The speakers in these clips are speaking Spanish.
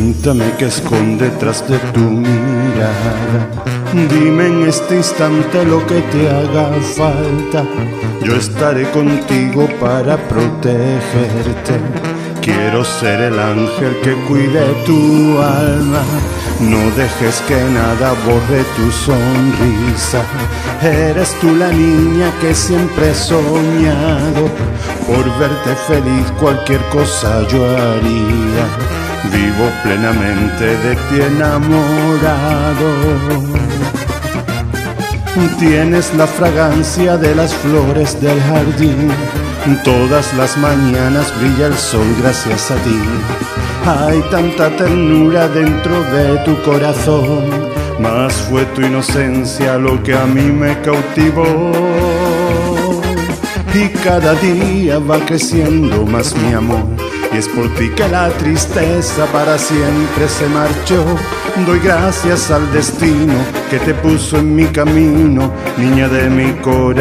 Cuéntame qué esconde tras de tu mirada. Dime en este instante lo que te haga falta. Yo estaré contigo para protegerte. Quiero ser el ángel que cuide tu alma. No dejes que nada borre tu sonrisa. Eres tú la niña que siempre he soñado. Por verte feliz cualquier cosa yo haría. Vivo plenamente de ti enamorado. Tienes la fragancia de las flores del jardín. Todas las mañanas brilla el sol gracias a ti. Hay tanta ternura dentro de tu corazón. Más fue tu inocencia lo que a mí me cautivó. Y cada día va creciendo más mi amor. Y es por ti que la tristeza para siempre se marchó. Doy gracias al destino que te puso en mi camino, niña de mi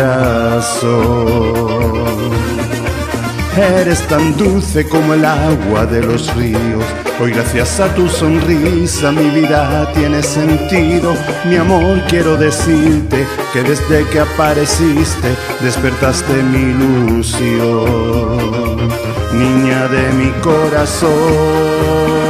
corazón. Eres tan dulce como el agua de los ríos. Hoy gracias a tu sonrisa mi vida tiene sentido. Mi amor, quiero decirte que desde que apareciste despertaste mi ilusión, niña de mi corazón.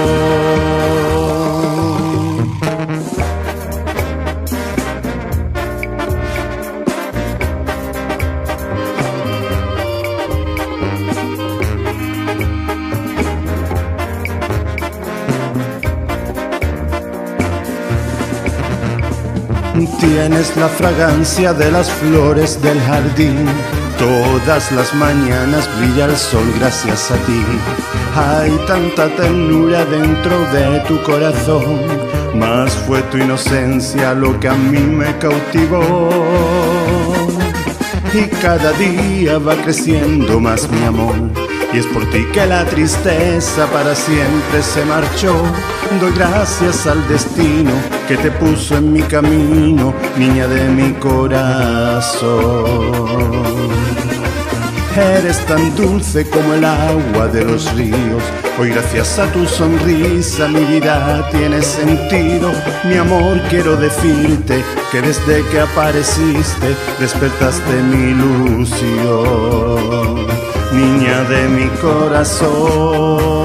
Tienes la fragancia de las flores del jardín. Todas las mañanas brilla el sol gracias a ti. Hay tanta ternura dentro de tu corazón. Más fue tu inocencia lo que a mí me cautivó. Y cada día va creciendo más mi amor. Y es por ti que la tristeza para siempre se marchó. Doy gracias al destino que te puso en mi camino, niña de mi corazón. Eres tan dulce como el agua de los ríos. Hoy gracias a tu sonrisa mi vida tiene sentido. Mi amor, quiero decirte que desde que apareciste despertaste mi ilusión, niña de mi corazón.